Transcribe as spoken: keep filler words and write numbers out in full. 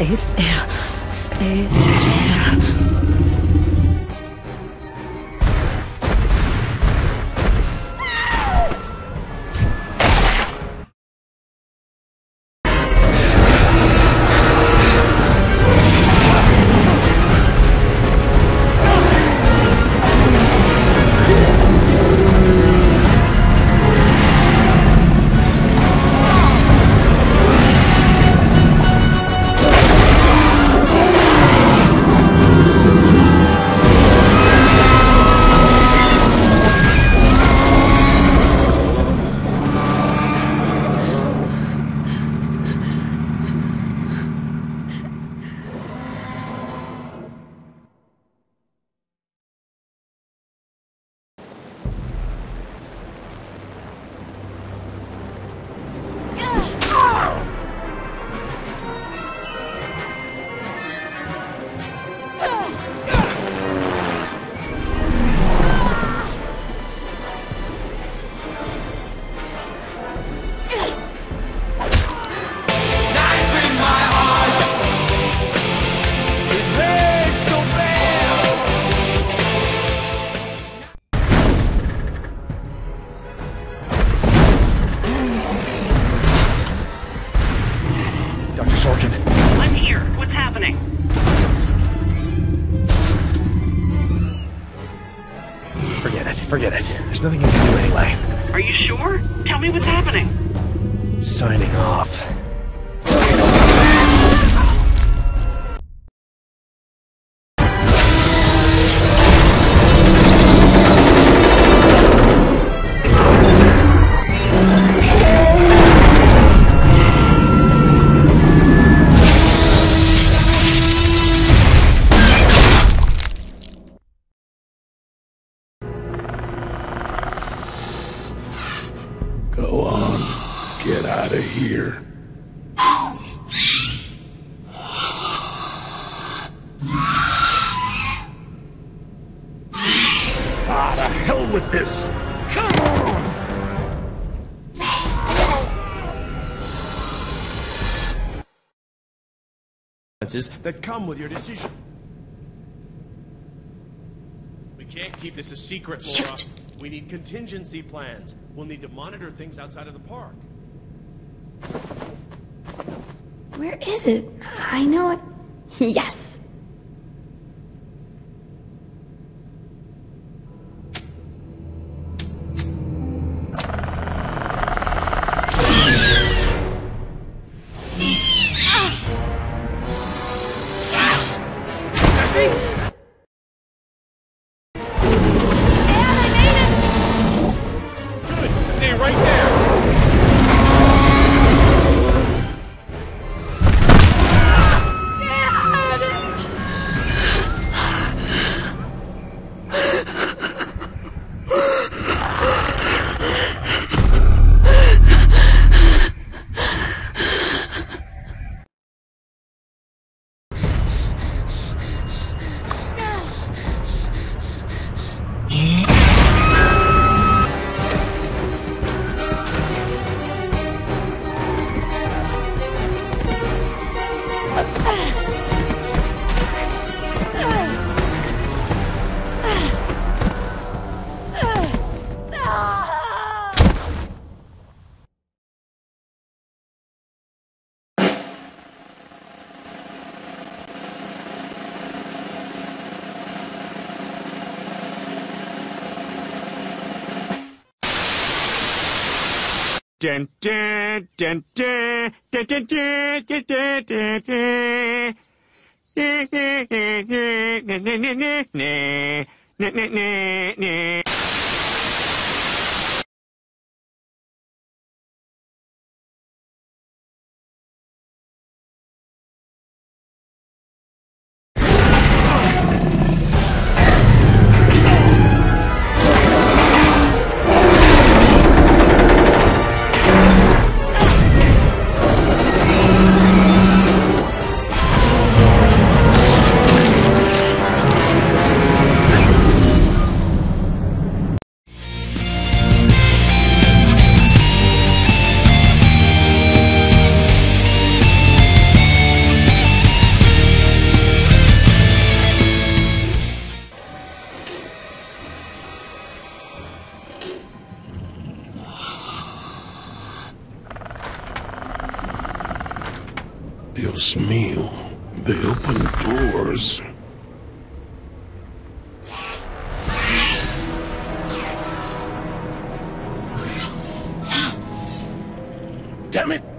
Stay still. Stay still. Forget it. There's nothing you can do anyway. Are you sure? Tell me what's happening. Signing off. Go on. Get out of here. Ah, the hell with this! Come on! That come with your decision. We can't keep this a secret, Laura. Shoot. We need contingency plans. We'll need to monitor things outside of the park. Where is it? I know it. Yes. Stay right there! Dun, dun, dun, dun, dun, dun, dun, dun, dun, dun, dun. Na, na, na, na, na, na, na, na. Na, na, na, na. Dios mío. They open doors. Damn it!